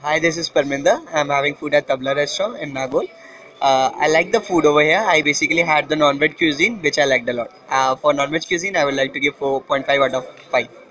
Hi, this is Parminder. I'm having food at Tabla restaurant in Nagol. I like the food over here. I basically had the non-veg cuisine, which I liked a lot. For non-veg cuisine, I would like to give 4.5 out of 5.